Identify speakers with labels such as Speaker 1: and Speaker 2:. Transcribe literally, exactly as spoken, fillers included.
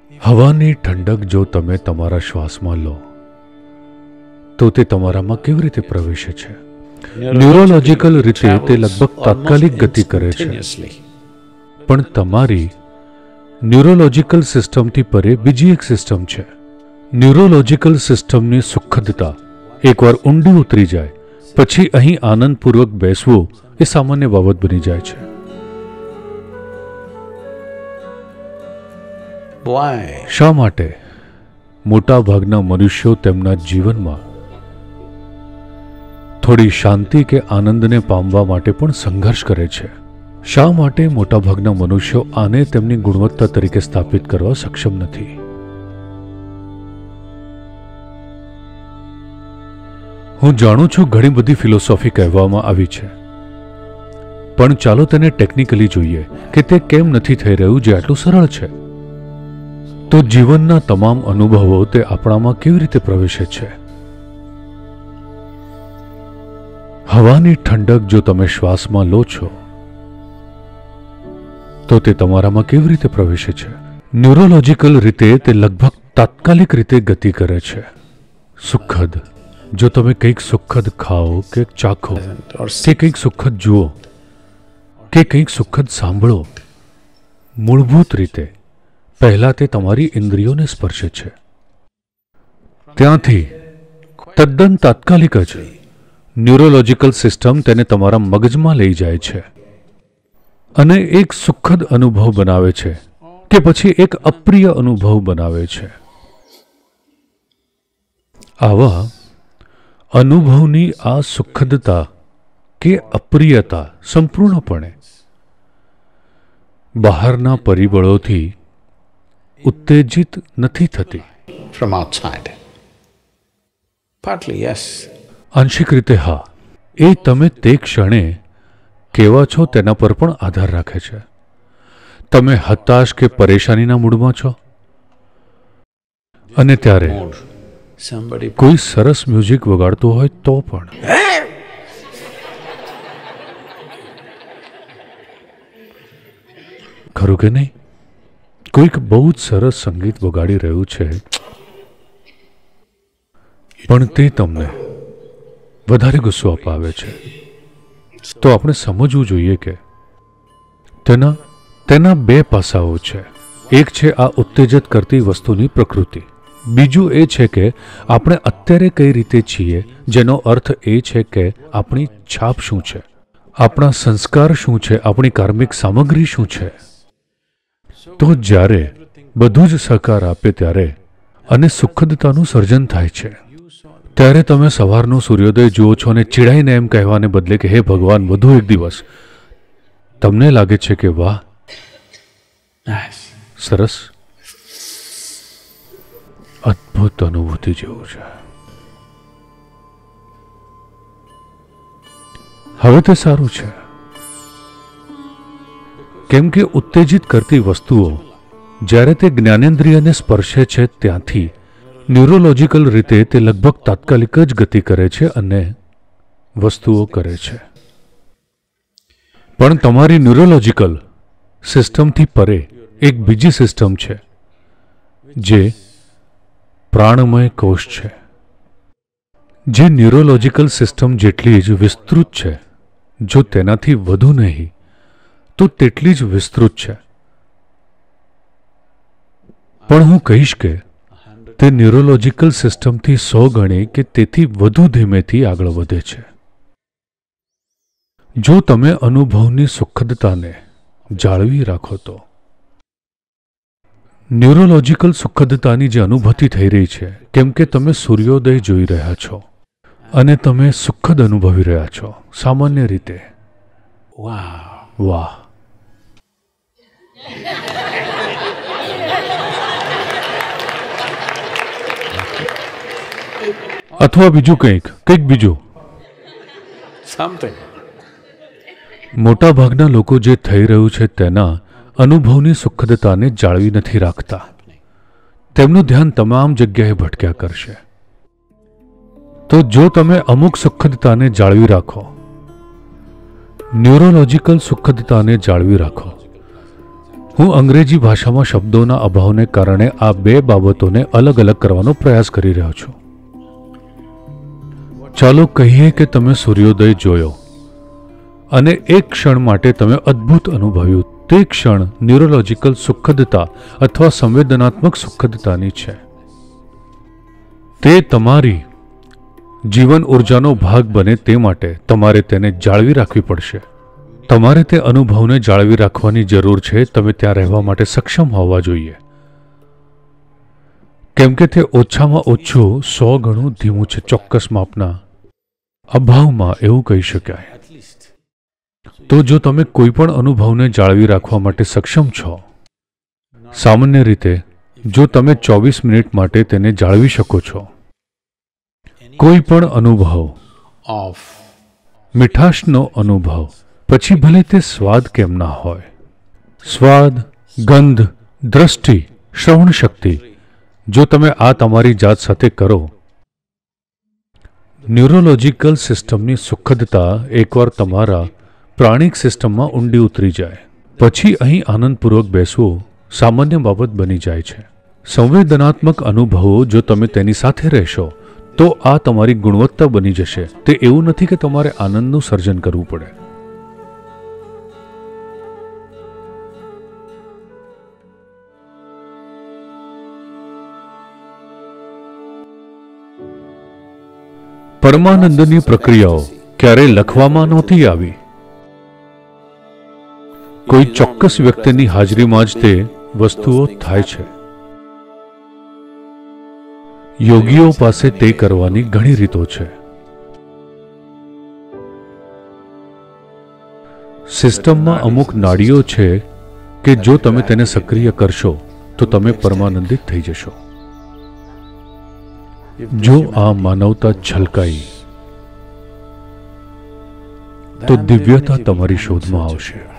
Speaker 1: હવાની ઠંડક જો તમે તમારા શ્વાસમાં લો તો તે તમારામાં કેવી રીતે પ્રવેશે છે? ન્યુરોલોજીકલ રીતે તે લગભગ તાત્કાલિક ગતિ કરે છે, પણ તમારી ન્યુરોલોજીકલ સિસ્ટમથી પરે બીજી એક સિસ્ટમ છે. ન્યુરોલોજીકલ સિસ્ટમની સુખદતા એકવાર ઊંડી ઉતરી જાય પછી અહીં આનંદપૂર્વક બેસવું એ સામાન્ય બાબત બની જાય છે. શા માટે મોટા ભાગના મનુષ્યો તેમના જીવનમાં થોડી શાંતિ કે આનંદને પામવા માટે પણ સંઘર્ષ કરે છે? શા માટે મોટાભાગના મનુષ્યો આને તેમની ગુણવત્તા તરીકે સ્થાપિત કરવા સક્ષમ નથી? હું જાણું છું ઘણી બધી ફિલોસોફી કહેવામાં આવી છે, પણ ચાલો તેને ટેકનિકલી જોઈએ કે તે કેમ નથી થઈ રહ્યું જે આટલું સરળ છે. તો જીવનના તમામ અનુભવો તે આપણામાં કેવી રીતે પ્રવેશે છે? હવાની ઠંડક જો તમે શ્વાસમાં લો છો તો તે તમારામાં કેવી રીતે પ્રવેશે છે? ન્યુરોલોજીકલ રીતે તે લગભગ તાત્કાલિક રીતે ગતિ કરે છે. સુખદ જો તમે કંઈક સુખદ ખાઓ કે ચાખો કે કંઈક સુખદ જુઓ કે કંઈક સુખદ સાંભળો, મૂળભૂત રીતે પહેલા તે તમારી ઇન્દ્રિયોને સ્પર્શે છે. ત્યાંથી તદ્દન તાત્કાલિક જ ન્યુરોલોજીકલ સિસ્ટમ તેને તમારા મગજમાં લઈ જાય છે અને એક સુખદ અનુભવ બનાવે છે કે પછી એક અપ્રિય અનુભવ બનાવે છે. આવા અનુભવની આ સુખદતા કે અપ્રિયતા સંપૂર્ણપણે બહારના પરિબળોથી ઉત્તેજિત નથી થતી.
Speaker 2: From outside. Partly, yes.
Speaker 1: આંશિક રીતે હા. એ તમે તે ક્ષણે કેવા છો તેના પર પણ આધાર રાખે છે. તમે હતાશ કે પરેશાનીના મૂડમાં છો અને ત્યારે
Speaker 2: Somebody
Speaker 1: કોઈ સરસ મ્યુઝિક વગાડતું હોય તો પણ ખરું કે નહીં? કોઈક બહુ જ સરસ સંગીત વગાડી રહ્યું છે પણ તે તમને વધારે ગુસ્સો અપાવે છે, તો આપણે સમજવું જોઈએ કે તેના તેના બે પાસાઓ છે. એક છે આ ઉત્તેજિત કરતી વસ્તુની પ્રકૃતિ, બીજું એ છે કે આપણે અત્યારે કઈ રીતે છીએ, જેનો અર્થ એ છે કે આપણી છાપ શું છે, આપણા સંસ્કાર શું છે, આપણી કાર્મિક સામગ્રી શું છે. તો જ્યારે બધું જ સહકાર આપે ત્યારે અને સુખદતાનું સર્જન થાય છે ત્યારે તમે સવારનો સૂર્યોદય જુઓ છો અને ચીડાઈને એમ કહેવાને બદલે કે હે ભગવાન વધુ એક દિવસ, તમને લાગે છે કે વાહ સરસ, અદ્ભુત અનુભૂતિ જેવું છે. હવે તે સારું છે કેમ કે ઉત્તેજિત કરતી વસ્તુઓ જ્યારે તે જ્ઞાનેન્દ્રિયને સ્પર્શે છે ત્યાંથી ન્યુરોલોજીકલ રીતે તે લગભગ તાત્કાલિક જ ગતિ કરે છે અને વસ્તુઓ કરે છે. પણ તમારી ન્યુરોલોજીકલ સિસ્ટમથી પરે એક બીજી સિસ્ટમ છે જે પ્રાણમય કોષ છે, જે ન્યુરોલોજીકલ સિસ્ટમ જેટલી જ વિસ્તૃત છે, જો તેનાથી વધુ નહીં તો તેટલી જ વિસ્તૃત છે. પણ હું કહીશ કે તે ન્યુરોલોજીકલ સિસ્ટમથી સો ગણી કે તેથી વધુ ધીમેથી આગળ વધે છે. જો તમે અનુભવની સુખદતાને જાળવી રાખો તો ન્યુરોલોજીકલ સુખદતાની જે અનુભૂતિ થઈ રહી છે કેમ કે તમે સૂર્યોદય જોઈ રહ્યા છો અને તમે સુખદ અનુભવી રહ્યા છો સામાન્ય રીતે.
Speaker 2: wow.
Speaker 1: વાહ. અથવા બીજું કંઈક કંઈક બીજું.
Speaker 2: Something.
Speaker 1: મોટા ભાગના લોકો જે થઈ રહ્યું છે તેના અનુભવની સુખદતાને જાળવી નથી રાખતા. તેમનું ધ્યાન તમામ જગ્યાએ ભટક્યા કરશે. તો જો તમે અમુક સુખદતાને જાળવી રાખો, ન્યુરોલોજીકલ સુખદતાને જાળવી રાખો, હું અંગ્રેજી ભાષામાં શબ્દોના અભાવને કારણે આ બે બાબતોને અલગ અલગ કરવાનો પ્રયાસ કરી રહ્યો છું. ચાલો કહીએ કે તમે સૂર્યોદય જોયો અને એક ક્ષણ માટે તમે અદ્ભુત અનુભવ્યું. તે ક્ષણ ન્યુરોલોજીકલ સુખદતા અથવા સંવેદનાત્મક સુખદતાની છે. તે તમારી જીવન ઉર્જાનો ભાગ બને તે માટે તમારે તેને જાળવી રાખવી પડશે. તમારે તે અનુભવને જાળવી રાખવાની જરૂર છે. તમે ત્યાં રહેવા માટે સક્ષમ હોવા જોઈએ, કેમ કે તે ઓછામાં ઓછું સો ગણું ધીમું છે. ચોક્કસ માપના અભાવમાં એવું કહી શકાય. તો જો તમે કોઈ પણ અનુભવને જાળવી રાખવા માટે સક્ષમ છો, સામાન્ય રીતે જો તમે ચોવીસ મિનિટ માટે તેને જાળવી શકો છો, કોઈ પણ અનુભવ,
Speaker 2: Of
Speaker 1: મીઠાશનો અનુભવ, પછી ભલે તે સ્વાદ કેમ ના હોય, સ્વાદ, ગંધ, દ્રષ્ટિ, શ્રવણ શક્તિ, જો તમે આ તમારી જાત સાથે કરો, ન્યુરોલોજીકલ સિસ્ટમની સુખદતા એકવાર તમારા પ્રાણિક સિસ્ટમમાં ઊંડી ઉતરી જાય પછી અહીં આનંદપૂર્વક બેસવું સામાન્ય બાબત બની જાય છે. સંવેદનાત્મક અનુભવો, જો તમે તેની સાથે રહેશો તો આ તમારી ગુણવત્તા બની જશે. તે એવું નથી કે તમારે આનંદનું સર્જન કરવું પડે. પરમાનંદની પ્રક્રિયાઓ ક્યારેય લખવામાં નહોતી આવી. કોઈ ચોક્કસ વ્યક્તિની હાજરીમાં જ તે વસ્તુઓ થાય છે. યોગીઓ પાસે તે કરવાની ઘણી રીતો છે. સિસ્ટમમાં અમુક નાડીઓ છે કે જો તમે તેને સક્રિય કરશો તો તમે પરમાનંદિત થઈ જશો. જો આ માનવતા છલકાઈ તો દિવ્યતા તમારી શોધમાં આવશે.